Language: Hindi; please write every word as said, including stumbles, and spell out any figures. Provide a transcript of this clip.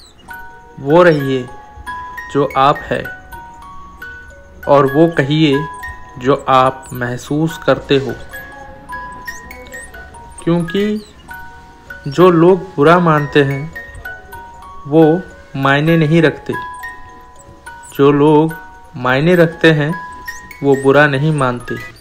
वो रहिए जो आप है और वो कहिए जो आप महसूस करते हो, क्योंकि जो लोग बुरा मानते हैं वो मायने नहीं रखते, जो लोग मायने रखते हैं वो बुरा नहीं मानते।